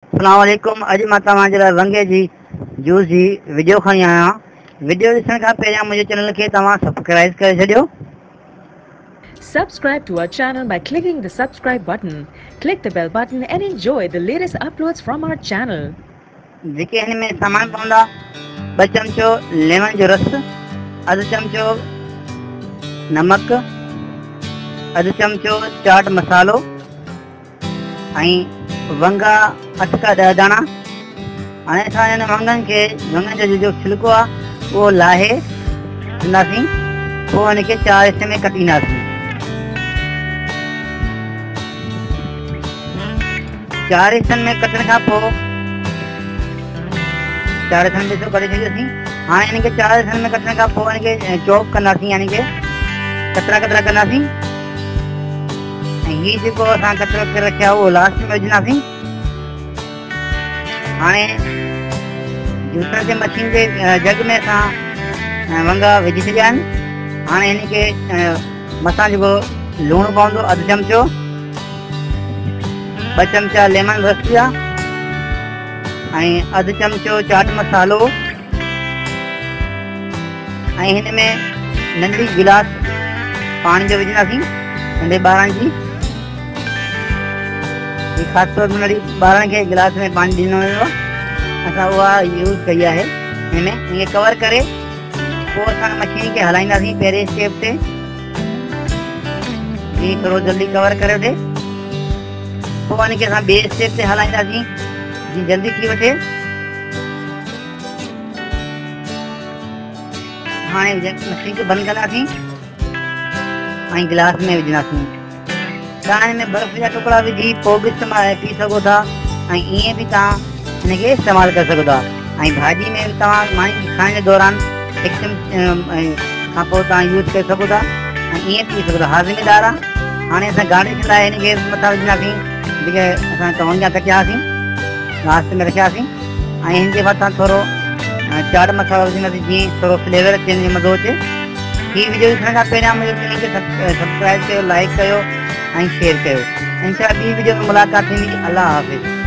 अस्सलाम वालेकुम। अॼु मां तव्हांजे लाइ वंगे जी जूस जी वीडियो खणी आया आहियां। वीडियो ॾिसण खां पहिरियां मुंहिंजे चैनल खे तव्हां सब्सक्राइब करे छॾियो। Subscribe to our channel by clicking the subscribe button. Click the bell button and enjoy the latest uploads from our channel. जेके हिन में सामान पवंदा: 2 चमचो लेमन जो रस, अधु चमचो नमक, अधु चमचो चाट मसालो ऐं वंगा 8 खां 10 दाणा। हाणे असां हिन वंगनि जो छिलको आहे उहो लाहे छॾींदासीं, पोइ हिन खे 4 हिस्से में कटींदासीं। 4 हिस्सनि में कटण खां पोइ 4 हिस्सनि में ॾिसो कटे छॾियोसीं। हाणे हिन खे 4 हिस्सनि में कटण खां पोइ हिन खे चॉप कंदासीं, यानी कि कतरा कंदासीं। ऐं हीअ जेको असां कतरो करे रखिया उहो लास्ट में विझंदासीं। हाणे जूसर जे मशीन जे जग में असां वंगा विझी छॾिया आहिनि। हाणे हिन खे मसां जेको लूणु पवंदो 1/2 चमचो, 2 चमचा लेमन रस जा ऐं 1/2 चमचो चाट मसालो। ऐं हिन में नंढड़ी गिलास पाणी जो विझंदासीं, नंढे ॿारनि जी। ख़ासि तौर नंढड़ी ॿारनि खे गिलास में पाणी ॾिनो वेंदो आहे, असां उहा यूज़ कई आहे। हिन में ईअं कवर करे पोइ असां मशीन खे हलाईंदासीं पहिरें स्टेप ते। हीअ थोरो जल्दी कवर करे वठे, पोइ हिन खे असां ॿिए स्टेप ते हलाईंदासीं जीअं जल्दी थी वठे। हाणे मशीन खे बंदि कंदासीं ऐं गिलास में विझंदासीं। तव्हां हिन में बर्फ़ जा टुकड़ा विझी पोइ बि इस्तेमालु पी सघो था, ऐं ईअं बि तव्हां हिन खे इस्तेमालु करे सघो था। ऐं भाॼी में तव्हां मानी खाइण जे दौरान 1 चमच खां पोइ तव्हां यूज़ करे सघो था, ऐं ईअं पी सघो था। हाज़मेदार आहे। हाणे असां गार्निश लाइ हिन खे मथां विझंदासीं जेके असां कवंजा कटिया हुआसीं, लास्ट में रखियासीं। ऐं हिन जे मथां थोरो चाट मसालो विझंदासीं जीअं थोरो फ्लेवर अचे, हिन जो मज़ो अचे। हीअ वीडियो ॾिसण खां पहिरियां मुंहिंजे चैनल खे सब्सक्राइब कयो, लाइक कयो ऐं शेयर कयो। इंशाअल्लाह ॿी वीडियो में मुलाक़ात थींदी। अल्लाह हाफ़िज़।